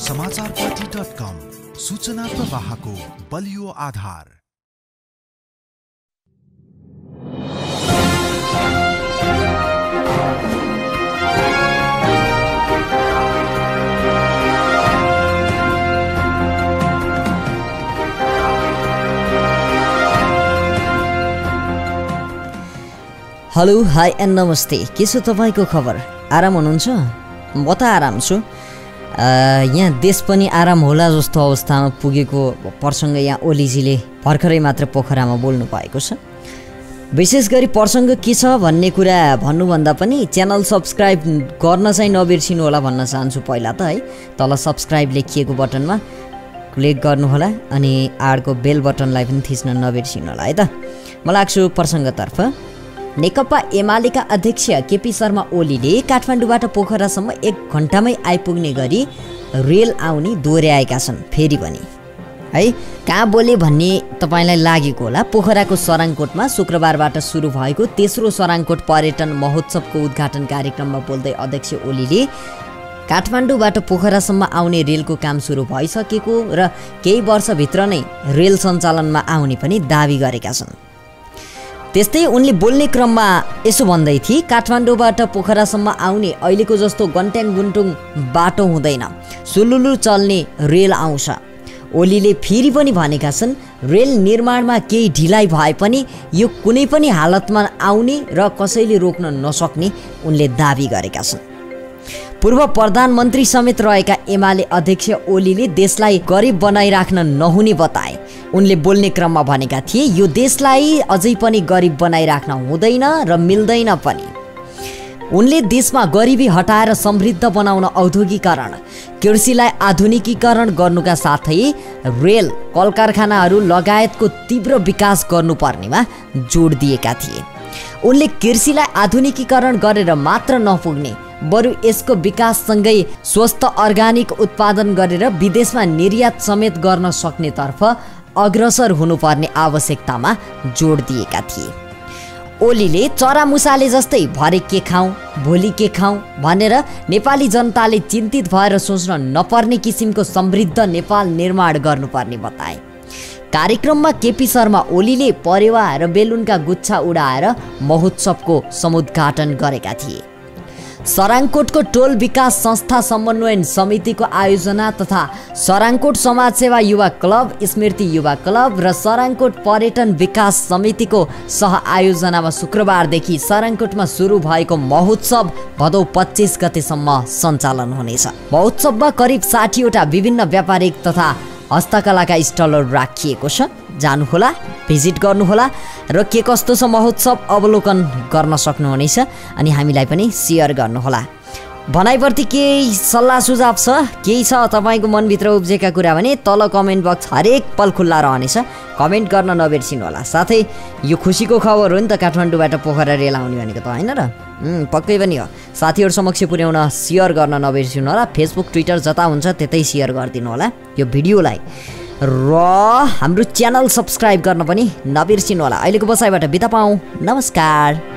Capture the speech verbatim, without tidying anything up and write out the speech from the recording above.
समाचारपाटी dot कम सूचना प्रवाहको बलियो आधार। हेलो हाई एन्ड नमस्ते, के छ तपाईँको खबर? आराम हुनुहुन्छ? म त आराम छु। यहाँ देश पनि आराम होला जस्तो अवस्थामा पुगेको प्रसङ्ग यहाँ ओलीजीले भर्खरै मात्र पोखरामा बोल्नु भएको छ। विशेष गरी प्रसङ्ग के छ भन्ने कुरा भन्नुभन्दा पनि च्यानल सब्सक्राइब गर्न चाहिँ नबिर्सिनु होला भन्न चाहन्छु। पहिला त है तल सब्सक्राइब लेखिएको बटनमा क्लिक गर्नुहोला अनि आडको बेल बटनलाई पनि थिच्न नबिर्सिनु होला है त। म लाग्छु प्रसङ्गतर्फ। नेकपा एमालेका अध्यक्ष केपी शर्मा ओलीले काठमाडौँबाट पोखरासम्म एक घन्टामै आइपुग्ने गरी रेल आउने दोहोऱ्याएका छन्। फेरि पनि है कहाँ बोले भन्ने तपाईँलाई लागेको होला। पोखराको सराङकोटमा शुक्रबारबाट सुरु भएको तेस्रो सराङकोट पर्यटन महोत्सवको उद्घाटन कार्यक्रममा बोल्दै अध्यक्ष ओलीले काठमाडौँबाट पोखरासम्म आउने रेलको काम सुरु भइसकेको र केही वर्षभित्र नै रेल सञ्चालनमा आउने पनि दाबी गरेका छन्। त्यस्तै उनले बोल्ने क्रममा यसो भन्दै थिए, काठमाडौँबाट पोखरासम्म आउने अहिलेको जस्तो गन्ट्याङ गुन्टुङ बाटो हुँदैन, सुलुलु चल्ने रेल आउँछ। ओलीले फेरि पनि भनेका छन्, रेल निर्माणमा केही ढिलाइ भए पनि यो कुनै पनि हालतमा आउने र कसैले रोक्न नसक्ने उनले दाबी गरेका छन्। पूर्व प्रधानमन्त्री समेत रहेका एमाले अध्यक्ष ओलीले देशलाई गरिब बनाइराख्न नहुने बताए। उनले बोल्ने क्रममा भनेका थिए, यो देशलाई अझै पनि गरिब बनाइराख्न हुँदैन र मिल्दैन पनि। उनले देशमा गरिबी हटाएर समृद्ध बनाउन औद्योगिकरण, कृषिलाई आधुनिकीकरण गर्नुका साथै रेल, कलकारखानाहरू लगायतको तीव्र विकास गर्नुपर्नेमा जोड दिएका थिए। उनले कृषिलाई आधुनिकीकरण गरेर मात्र नपुग्ने, बरु यसको विकाससँगै स्वस्थ अर्गानिक उत्पादन गरेर विदेशमा निर्यात समेत गर्न सक्नेतर्फ अग्रसर हुनुपर्ने आवश्यकतामा जोड दिएका थिए। ओलीले चरामुसाले जस्तै भरे के खाउँ भोलि के खाउँ भनेर नेपाली जनताले चिन्तित भएर सोच्न नपर्ने किसिमको समृद्ध नेपाल निर्माण गर्नुपर्ने बताए। कार्यक्रममा केपी शर्मा ओलीले परेवा र बेलुनका गुच्छा उडाएर महोत्सवको समुद्घाटन गरेका थिए। सराङकोटको टोल विकास संस्था समन्वयन समितिको आयोजना तथा सराङकोट समाजसेवा युवा क्लब, स्मृति युवा क्लब र सराङकोट पर्यटन विकास समितिको सह आयोजनामा शुक्रबारदेखि सराङकोटमा सुरु भएको महोत्सव भदौ पच्चिस गतेसम्म सञ्चालन हुनेछ। महोत्सवमा करिब साठीवटा विभिन्न व्यापारिक तथा हस्तकलाका स्टलहरू राखिएको छ। जानुहोला, भिजिट गर्नुहोला र के कस्तो छ महोत्सव अवलोकन गर्न सक्नुहुनेछ अनि हामीलाई पनि सेयर गर्नुहोला। भनाइप्रति केही सल्लाह सुझाव छ, केही छ तपाईँको मनभित्र उब्जेका कुरा भने तल कमेन्ट बक्स हरेक पल खुल्ला रहनेछ, कमेन्ट गर्न नबिर्सिनु होला। साथै यो खुसीको खबर हो नि त, काठमाडौँबाट पोखरा रेल आउने भनेको त होइन र? पक्कै पनि हो। साथीहरू समक्ष पुर्याउन सेयर गर्न नबिर्सिनु होला। फेसबुक ट्विटर जता हुन्छ त्यतै सेयर गरिदिनु होला यो भिडियोलाई र हाम्रो च्यानल सब्सक्राइब गर्न पनि नबिर्सिनु होला। अहिलेको बसाइबाट बिदा पाऊँ। नमस्कार।